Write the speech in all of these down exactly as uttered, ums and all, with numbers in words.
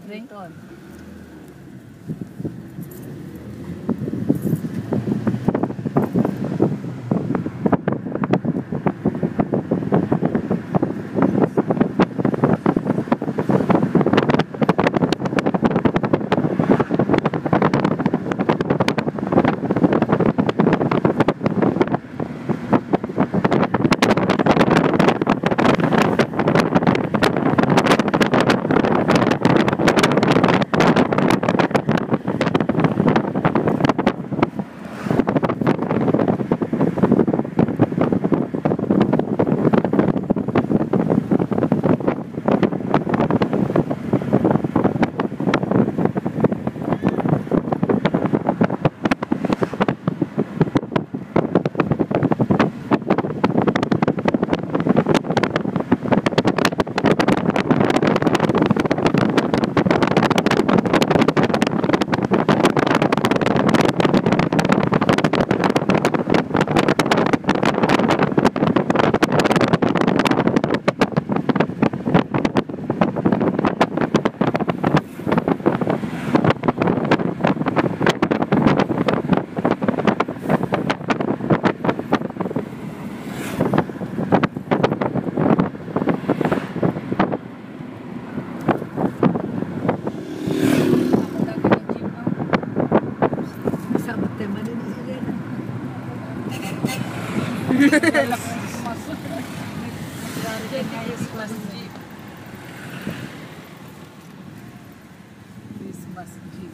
Rington. Christmas Jeep. Christmas Jeep.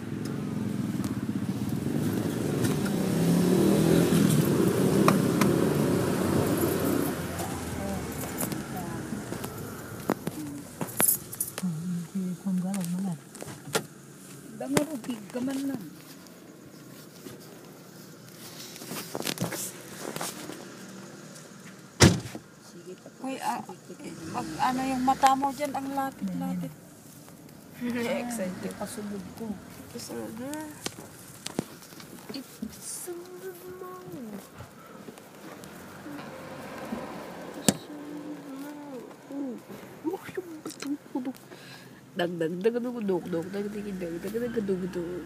Dami rupig kaman lang. Uy, ah, pag ano yung mata mo dyan, ang lapit-lapit. Excited. Pasunod ko. Pasunod na. Ipasunod mo. Dag dag dag dag dag dag dag dag dag dag dag dag dag.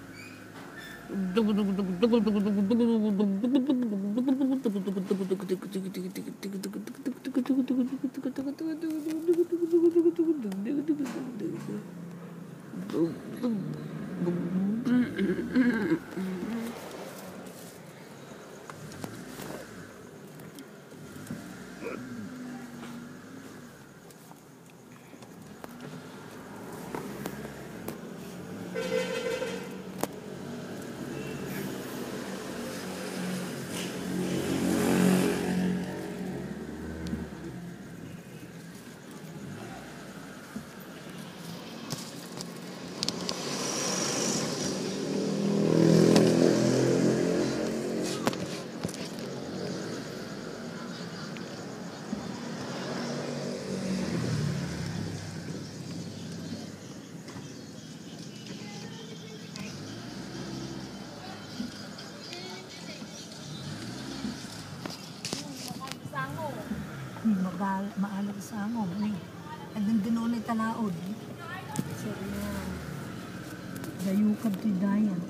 Magal, maalag sa amo. At nang ginunay talaod. So, yeah. Dayukab ti dayan.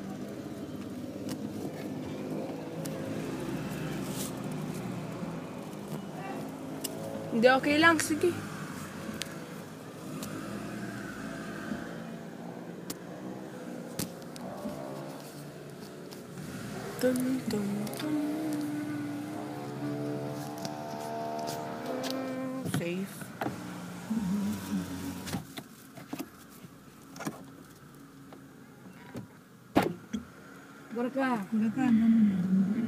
Hindi, okay lang. Sige. Dun, dun, dun. Safe. Gura ka. Gura ka.